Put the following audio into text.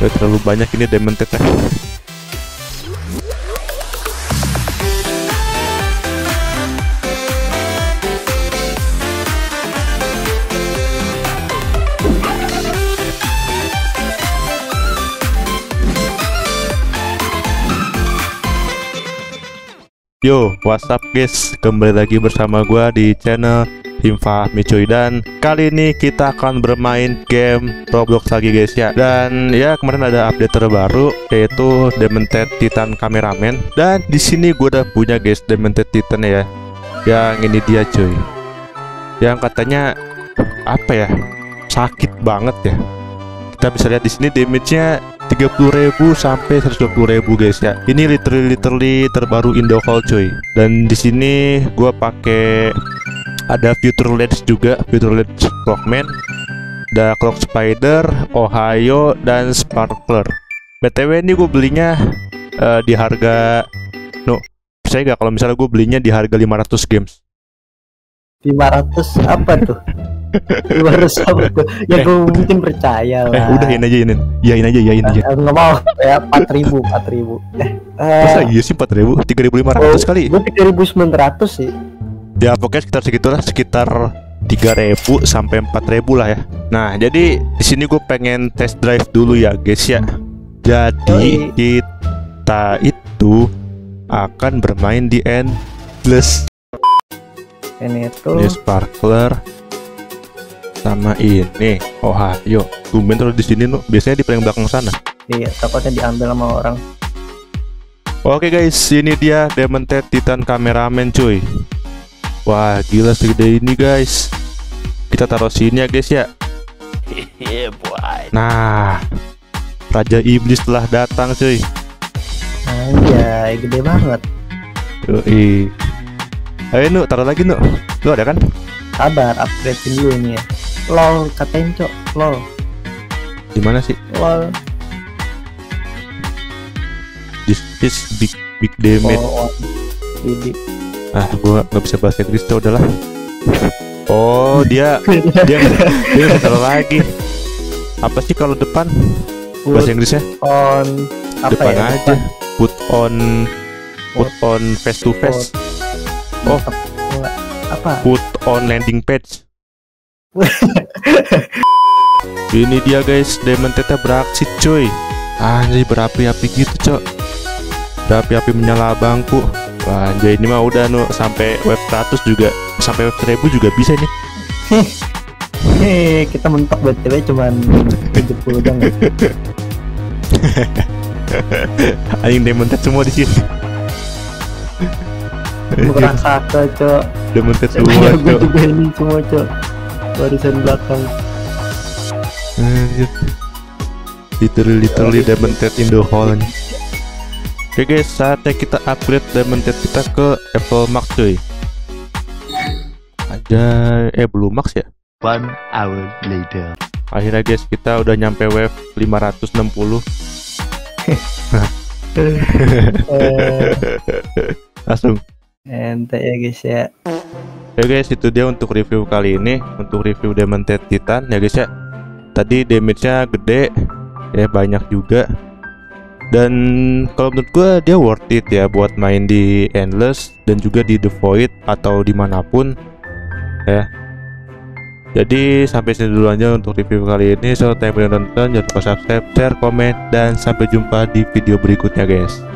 Terlalu banyak ini Demented ya. Yo, what's up guys? Kembali lagi bersama gua di channel Himfahmi cuy. Dan kali ini kita akan bermain game Roblox lagi guys ya. Dan ya kemarin ada update terbaru yaitu Demented Titan Cameraman. Dan di sini gua udah punya guys Demented Titan ya. Yang ini dia cuy. Yang katanya apa ya? Sakit banget ya. Kita bisa lihat di sini damage-nya 30.000 sampai 120.000 guys ya. Ini literally terbaru in the hall cuy. Dan di sini gua pakai ada Future Ledge juga, Future Ledge Frogman, ada Clock Spider, Ohio, dan Sparkler. BTW ini gue belinya di harga saya nggak kalau misalnya gue belinya di harga 500 games. 500 apa tuh? 500 apa tuh? Ya gue mungkin percaya lah. Udah yain aja. Nggak mau ya 4.000. Masa iya sih 4.000? 3.500 kali. Gue 3.900 sih. Ya pokoknya sekitar segitulah, sekitar 3.000 sampai 4.000 lah ya. Nah jadi di sini gue pengen test drive dulu ya guys ya. Jadi kita itu akan bermain di Endless. Ini tuh Ini Sparkler sama ini Ohio. Tumben terus di sini nuh. Biasanya di paling belakang sana. iya, takutnya diambil sama orang. Oke guys, ini dia Demented Titan Cameraman cuy. Wah gila segede ini guys. Kita taruh sini ya guys ya. Nah, Raja Iblis telah datang cuy. Anjay, gede banget. Yoi. Ayo Nuk, taruh lagi Nuk. Lu ada kan? Sabar, upgrade dulu ini ya. LOL, katain cok, LOL. Dimana sih? LOL. This is big damage. Ini. Gua nggak bisa bahasa Inggris tuh, udahlah. Oh dia nggak taruh lagi. Apa sih kalau depan? Bahasa Inggrisnya? On apa depan ya? aja. Put on face to face. Oh, apa? put on landing page. Ini dia guys, Dementednya beraksi cuy. Anjay berapi-api gitu cok. Berapi-api menyala bangku. Wah anjay ini mah udah sampai web 100 juga, sampai web 1000 juga bisa nih. Kita mentok BTW cuman 70 doang. Anjing Demented semua di sini. Bukan saka cok. Demented semua Gue cok. juga ini semua cok. Barisan belakang. Literally Demented in the hall nih. Oke guys, saatnya kita upgrade Demented kita ke level max cuy. Belum max ya. 1 hour later. Akhirnya guys kita udah nyampe wave 560. Langsung. Ente ya guys ya. Oke guys, itu dia untuk review kali ini. Untuk review Demented Titan ya guys ya. Tadi damage-nya gede ya, banyak juga. Dan kalau menurut gue dia worth it ya buat main di Endless dan juga di The Void atau dimanapun ya. Jadi sampai sini dulu aja untuk review kali ini. So thank you udah nonton, jangan lupa subscribe, share, komen, dan sampai jumpa di video berikutnya guys.